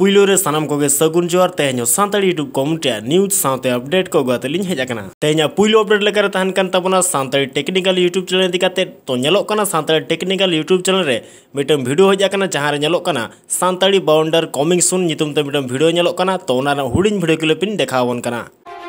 पुइलो रे सानाम कोगे सगुन जोर तेहनो सानताड़ी यूट्यूब कम्युनिटी न्यूज साथे अपडेट को गतलिन हेज आकना तेहना पुइलो अपडेट लेकर तहन कान तबना सानताड़ी टेक्निकल यूट्यूब चैनल दिकाते तो नेलोक कना सानताड़ी टेक्निकल यूट्यूब चैनल रे मिटम वीडियो हेज आकना जहां रे नेलोक कना सानताड़ी बाउंडर कमिंग सून नितुम ते मिटम वीडियो नेलोक कना तो ओना हुडिन वीडियो क्लिपिन देखावन कना।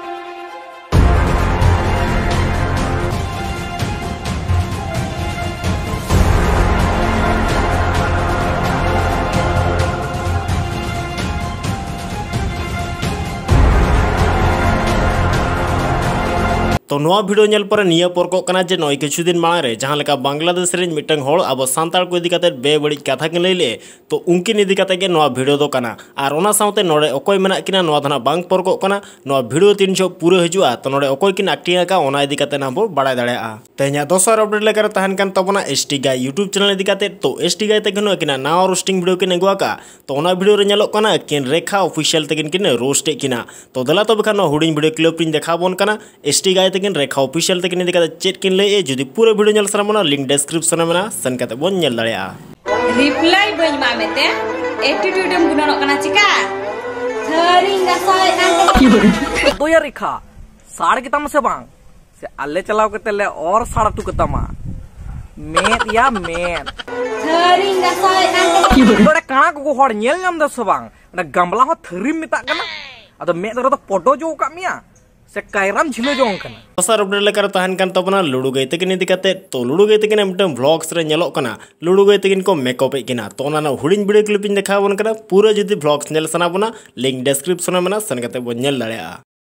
तो नवा वीडियो नेल पर निया परको कना जे नय किछु दिन मांग रे जहां लेका बांग्लादेश रे मिटंग होड़ अब सांताल को इदी काते बेबड़ी कथा के लैले तो उनकिन इदी काते के नवा वीडियो दो कना आर ओना साउते नोडे अकोय मेना किना नवा धना बांग परको कना नवा वीडियो 300 पूरा हिजुआ तो नोडे अकोय किन एक्टिंग का ओना इदी काते ना बो बड़ाय दाड़ेआ तेहना दोसर अपडेट लेकर तहन कान तबना एसटी गाय यूट्यूब चैनल इदी काते तो एसटी गाय ते किन किना नवा रोस्टिंग वीडियो किन अगुआ का तो ओना वीडियो रे नेलोक कना किन रेखा ऑफिशियल ते किन रोस्ट किना तो दला तो बखा नो हुडिन वीडियो क्लिप इन देखाबोन कना एसटी गाय ते किन रेखा ऑफिशियल तक निदि काते चेक किन ले जुदी पूरा वीडियो नेल सरामना लिंक डिस्क्रिप्शन में मेना सन काते बोन नेल दाड़ेया रिप्लाई बई मामेते एटीट्यूड एम गुननो कना चिका थरी गासाय आंटे तो यार रेखा साड़ के तम से बांग से अल्ले चलाव के तेले और साड़ा टू के तमा मेत या मेत थरी गासाय आंटे तोड़े काना को होड़ नेल नाम द सबांग ना गमला हो थरी मिता कना अदो मेत तो फोटो जो का मिया से कायराम झिलो जोंग कना दोसर अपडेट लेकर तहन कान तबना लुडू गई तकिन इदी काते तो लुडू गई तकिन मिटम व्लॉग्स रे नेलोक कना लुडू गई तकिन को मेकअप किना तो ओना हुडिन वीडियो क्लिप इन देखाबोन कना पूरा जदी व्लॉग्स नेल सना बना लिंक डिस्क्रिप्शन में मेना सन काते बोन नेल दाड़ेआ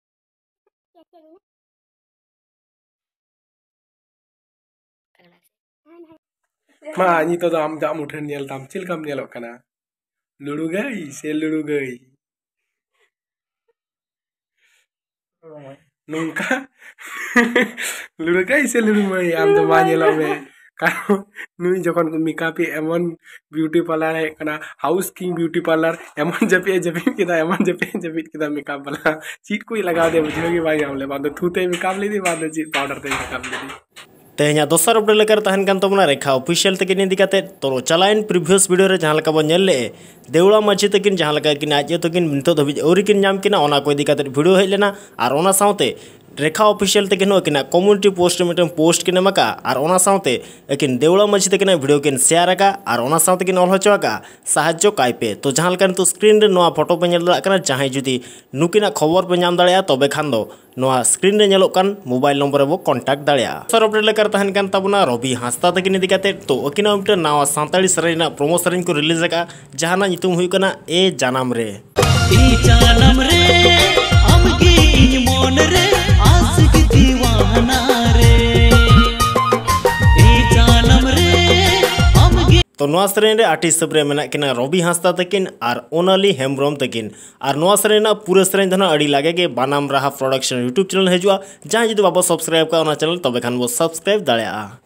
मा नि तो आम जाम उठन नेल ताम चिल कम नेलोक कना लुडू गई से लुडू गई नungka lulu guys ya lulu mai am to manye lo me karo nui jokon ko mikapi emon beauty parlor hai kana house king beauty parlor emon japit kita makeup bala cheat ko लगा दे मुझे कि भाई हमले बाद थूते makeup ले दी बाद cheat powder ते makeup ले दी तेहना दोसर अपडेट लेकर तहन कान तबना रेखा ऑफिशियल तकिन इदी काते तो चलाइन प्रीवियस वीडियो रे जहां लका बो नेल ले देवड़ा माछी तकिन जहां लका किन आज तकिन नितो धबि औरी किन नाम किना ओना को इदी काते वीडियो हेज लेना आर ओना साउते रेखा ऑफिशियल तकिन किना कम्युनिटी पोस्ट मिटम पोस्ट किन मका आर ओना साउते एकिन देवड़ा माछी तकिन वीडियो किन शेयर का आर ओना साउते किन ऑल होचो का साहाज्य काइपे तो जहां लका तो स्क्रीन रे नोआ फोटो पे नेल कना जहां जुदी नुकिना खबर पे नाम दाड़िया तबे खान दो नोआ स्क्रीन रे नेलोक कान मोबाइल नंबर रे बो कांटेक्ट दाड़िया सर अपडेट लेकर तहन कान तबना रवि हांसदा तकिन इदी काते तो ओकिना मिटन नवा सांताड़ी सरेना प्रोमो सरेन को रिलीज का जहाना नितुम हुई कना ए जानम रे अमगी इन मोन रे आशिक दीवाना रे ए जानम रे अमगी तो नवा सरेन रे आर्टिस्ट सब रे मेना किना रवि हांसदा तकिन आर ओनाली हेम्ब्रम तकिन आर नवा सरेना पूरा सरेन धना अड़ी लागे के बानाम रहा प्रोडक्शन यूट्यूब चैनल हेजुआ जहां जदि बाबा सब्सक्राइब का ओना चैनल तबे खान वो सब्सक्राइब दाड़ेआ।